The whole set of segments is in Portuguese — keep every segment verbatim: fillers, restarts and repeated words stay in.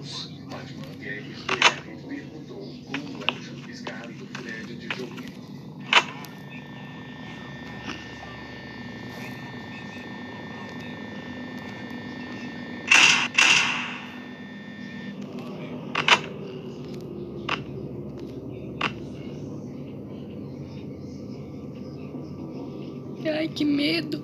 Batman e a Iris perguntou como era o chupiscar do Fred de joguinho. Ai, que medo.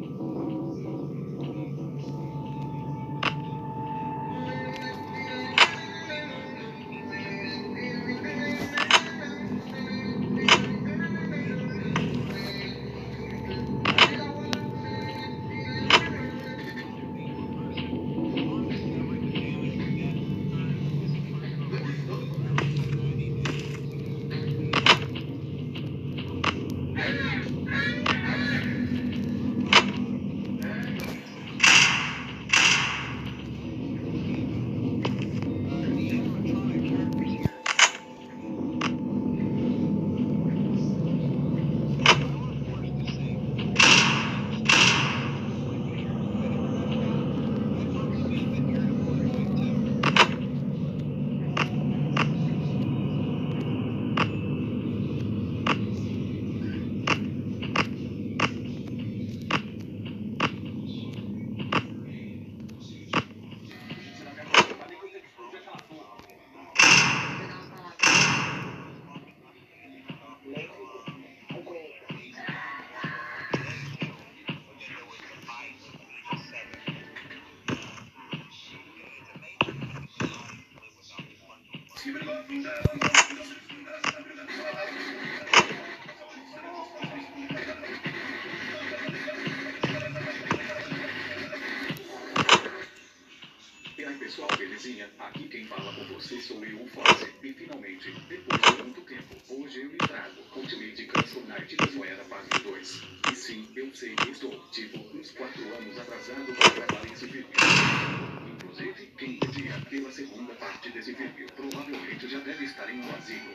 E aí pessoal, belezinha? Aqui quem fala com você sou eu, o Fosse. E finalmente, depois de muito tempo, hoje eu lhe trago Ultimate Castle Knight da Zoeira parte dois. E sim, eu sei que estou, tipo, uns quatro anos atrasado para gravar esse vídeo. Inclusive, quem pedia pela segunda parte desse vídeo provavelmente já deve estar em um asilo.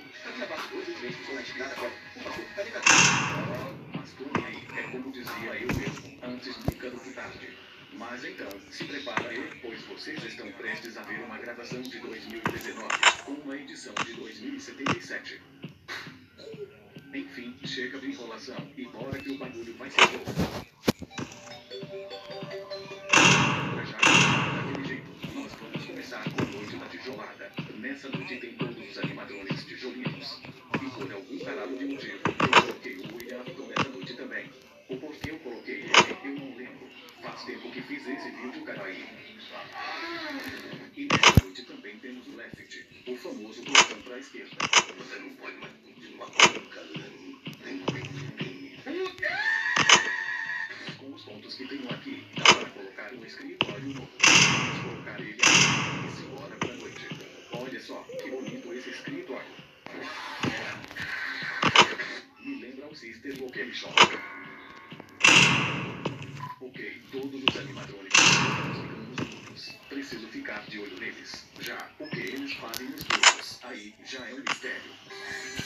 Mas tudo aí, é como dizia eu mesmo, antes nunca do que tarde. Mas então, se prepara aí, pois vocês estão prestes a ver uma gravação de dois mil e dezenove, com uma edição de dois mil e setenta e sete. Enfim, chega de enrolação e bora que o bagulho vai ser louco. Pra já começar daquele jeito, nós vamos começar com a noite da tijolada. Nessa noite tem todos os animadores tijolinhos. E por algum caralho de motivo, eu coloquei o William Afton nessa noite também. O porquê eu coloquei ele, eu não lembro. Faz tempo que fiz esse vídeo, carai. E nessa noite também temos o Left, o famoso botão pra esquerda. Você não pode mais continuar colocando. Com os pontos que tenho aqui, dá para colocar um escritório novo. Vamos colocar ele aqui e simbora pra noite. Olha só, que bonito esse escritório. Me lembra o Sister Pokémon Shop. Ok, todos os animatrônicos estamos ficando juntos. Preciso ficar de olho neles. Já o que eles fazem nos grupos, aí já é um mistério.